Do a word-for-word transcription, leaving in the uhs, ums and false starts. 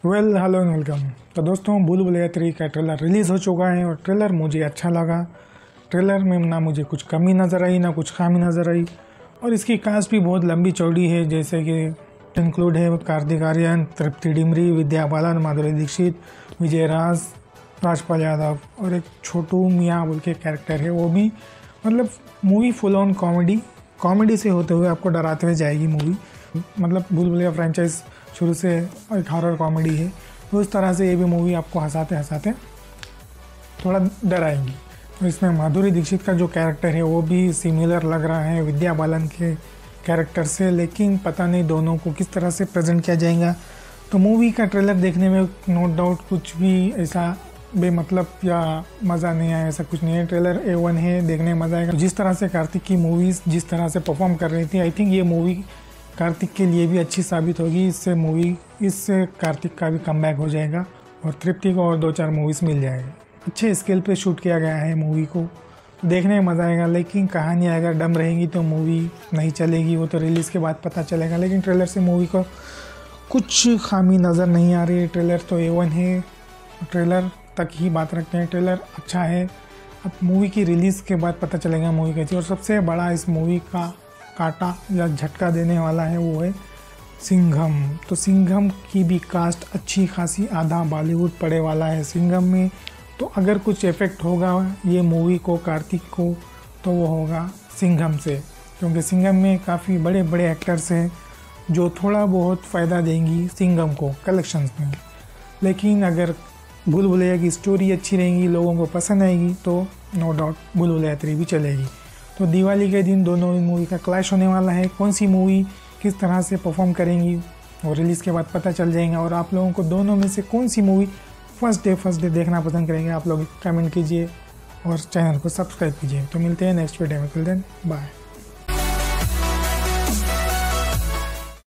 Well hello and welcome. तो दोस्तों, Bhool Bhulaiyaa three का ट्रेलर रिलीज़ हो चुका है और ट्रेलर मुझे अच्छा लगा। ट्रेलर में ना मुझे कुछ कमी नज़र आई ना कुछ खामी नज़र आई और इसकी कास्ट भी बहुत लंबी चौड़ी है, जैसे कि इंक्लूड है कार्तिक आर्यन, तृप्ति डिमरी, विद्या बालन, माधुरी दीक्षित, विजय राज, राजपाल यादव और एक छोटू मियाँ बोल के कैरेक्टर है। वो भी मतलब movie full on comedy comedy से होते हुए आपको डराते हुए जाएगी मूवी। मतलब भूल भुलैया फ्रेंचाइज शुरू से एक हॉरर कॉमेडी है, तो उस तरह से ये भी मूवी आपको हंसाते हंसाते थोड़ा डराएंगी। तो इसमें माधुरी दीक्षित का जो कैरेक्टर है वो भी सिमिलर लग रहा है विद्या बालन के कैरेक्टर से, लेकिन पता नहीं दोनों को किस तरह से प्रेजेंट किया जाएगा। तो मूवी का ट्रेलर देखने में नो डाउट कुछ भी ऐसा बेमतलब या मज़ा नहीं आया, ऐसा कुछ नहीं है। ट्रेलर ए वन है, देखने में मज़ा आएगा। जिस तरह से कार्तिक की मूवीज़ जिस तरह से परफॉर्म कर रही थी, आई थिंक ये मूवी कार्तिक के लिए भी अच्छी साबित होगी। इससे मूवी इससे कार्तिक का भी कमबैक हो जाएगा और तृप्ति को और दो चार मूवीज़ मिल जाएगी। अच्छे स्केल पे शूट किया गया है मूवी को, देखने में मज़ा आएगा। लेकिन कहानी अगर डम रहेगी तो मूवी नहीं चलेगी, वो तो रिलीज़ के बाद पता चलेगा। लेकिन ट्रेलर से मूवी को कुछ खामी नज़र नहीं आ रही है। ट्रेलर तो ए वन है, ट्रेलर तक ही बात रखते हैं। ट्रेलर अच्छा है, अब मूवी की रिलीज़ के बाद पता चलेगा मूवी कैसी। और सबसे बड़ा इस मूवी का काटा या झटका देने वाला है वो है सिंघम। तो सिंघम की भी कास्ट अच्छी खासी, आधा बॉलीवुड पड़े वाला है सिंघम में। तो अगर कुछ इफेक्ट होगा ये मूवी को कार्तिक को तो वो होगा सिंघम से, क्योंकि सिंघम में काफ़ी बड़े बड़े एक्टर्स हैं जो थोड़ा बहुत फ़ायदा देंगी सिंघम को कलेक्शंस में। लेकिन अगर भूल भुलैया की स्टोरी अच्छी रहेगी, लोगों को पसंद आएगी, तो नो डाउट भूल भुलैया थ्री भी चलेगी। तो दिवाली के दिन दोनों मूवी का क्लैश होने वाला है। कौन सी मूवी किस तरह से परफॉर्म करेंगी और रिलीज़ के बाद पता चल जाएगा। और आप लोगों को दोनों में से कौन सी movie first day first day देखना पसंद करेंगे, आप लोग कमेंट कीजिए और चैनल को सब्सक्राइब कीजिए। तो मिलते हैं नेक्स्ट वीडियो में, टिल देन बाय।